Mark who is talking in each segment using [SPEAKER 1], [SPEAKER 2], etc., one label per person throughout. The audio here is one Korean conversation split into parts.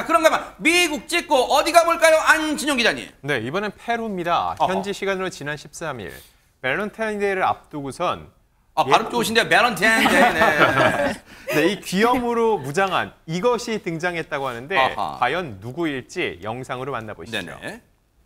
[SPEAKER 1] 그런가 하면 미국 찍고 어디 가볼까요? 안진용 기자님.
[SPEAKER 2] 네, 이번엔 페루입니다. 현지 시간으로 지난 13일 발렌타인데이를 앞두고선
[SPEAKER 1] 발음 좋으신데요. 발렌타인데이. 네.
[SPEAKER 2] 네, 이 귀염으로 무장한 이것이 등장했다고 하는데
[SPEAKER 1] 아하.
[SPEAKER 2] 과연 누구일지 영상으로 만나보시죠.
[SPEAKER 1] 네네.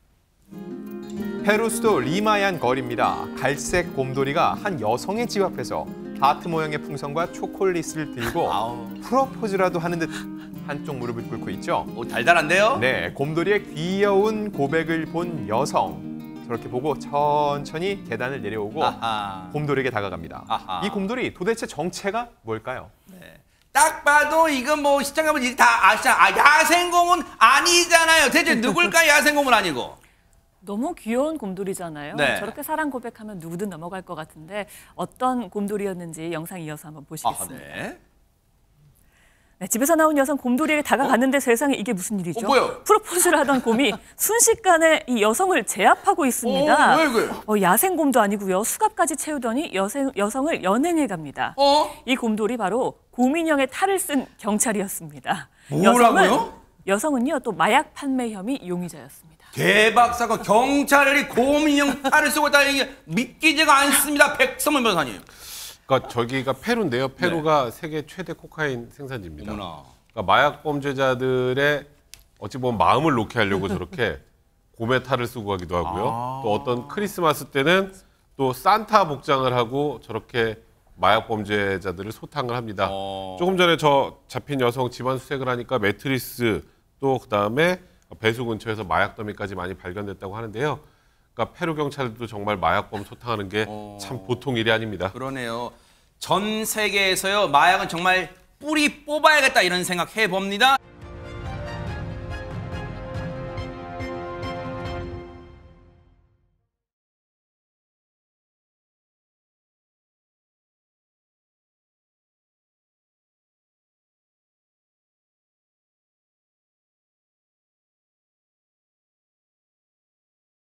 [SPEAKER 2] 페루 수도 리마얀 거리입니다. 갈색 곰돌이가 한 여성의 집 앞에서 하트 모양의 풍선과 초콜릿을 들고
[SPEAKER 1] 아우.
[SPEAKER 2] 프로포즈라도 하는 듯 한쪽 무릎을 꿇고 있죠.
[SPEAKER 1] 오, 달달한데요?
[SPEAKER 2] 네, 곰돌이의 귀여운 고백을 본 여성. 저렇게 보고 천천히 계단을 내려오고
[SPEAKER 1] 아하.
[SPEAKER 2] 곰돌이에게 다가갑니다.
[SPEAKER 1] 아하.
[SPEAKER 2] 이 곰돌이 도대체 정체가 뭘까요?
[SPEAKER 1] 딱 봐도 이건 뭐 시장 가면 다 아시잖아. 야생곰은 아니잖아요. 대체 누굴까 야생곰은 아니고.
[SPEAKER 3] 너무 귀여운 곰돌이잖아요.
[SPEAKER 1] 네.
[SPEAKER 3] 저렇게 사랑 고백하면 누구든 넘어갈 것 같은데 어떤 곰돌이였는지 영상 이어서 한번 보시겠습니다.
[SPEAKER 1] 네.
[SPEAKER 3] 네, 집에서 나온 여성 곰돌이에게 다가갔는데 세상에 이게 무슨 일이죠?
[SPEAKER 1] 뭐요?
[SPEAKER 3] 프로포즈를 하던 곰이 순식간에 이 여성을 제압하고 있습니다.
[SPEAKER 1] 왜 그래요?
[SPEAKER 3] 야생곰도 아니고요. 수갑까지 채우더니 여성을 연행해 갑니다. 이 곰돌이 바로 곰인형의 탈을 쓴 경찰이었습니다.
[SPEAKER 1] 뭐라고요?
[SPEAKER 3] 여성은요 또 마약 판매 혐의 용의자였습니다.
[SPEAKER 1] 대박 사건. 경찰이 곰인형 탈을 쓰고 있다. 이게 믿기지가 않습니다. 백성문 변호사님.
[SPEAKER 4] 그러니까 저기가 페루인데요. 페루가 세계 최대 코카인 생산지입니다.
[SPEAKER 1] 어머나.
[SPEAKER 4] 그러니까 마약 범죄자들의 어찌 보면 마음을 놓게 하려고 저렇게 곰의 탈을 쓰고 가기도 하고요. 또 어떤 크리스마스 때는 또 산타 복장을 하고 저렇게 마약 범죄자들을 소탕을 합니다. 조금 전에 저 잡힌 여성 집안 수색을 하니까 매트리스 또 그다음에 배수 근처에서 마약 더미까지 많이 발견됐다고 하는데요. 그러니까 페루 경찰도 정말 마약범 소탕하는 게 참 보통 일이 아닙니다.
[SPEAKER 1] 그러네요. 전 세계에서요 마약은 정말 뿌리 뽑아야겠다 이런 생각 해봅니다.